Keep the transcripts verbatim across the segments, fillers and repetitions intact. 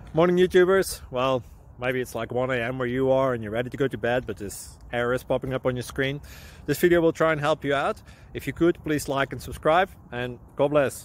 Morning YouTubers. Well, maybe it's like one A M where you are and you're ready to go to bed, but this error is popping up on your screen. This video will try and help you out. If you could, please like and subscribe, and God bless.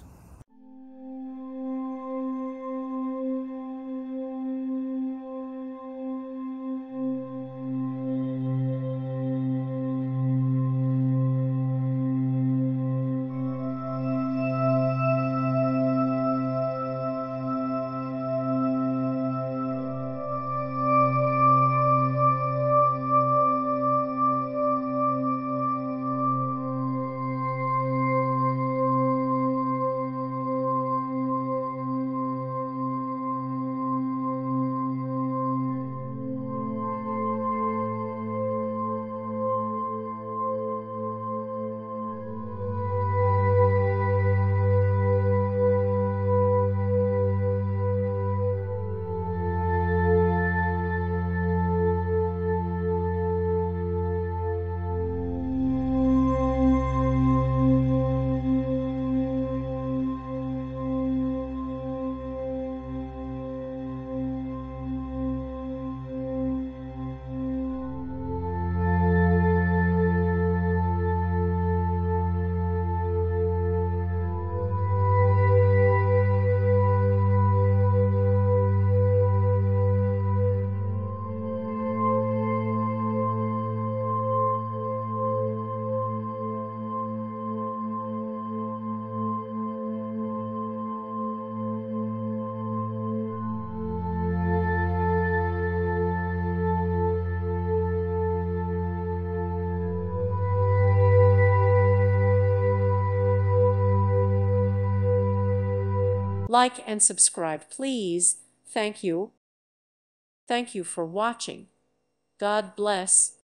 Like and subscribe, please. Thank you. Thank you for watching. God bless.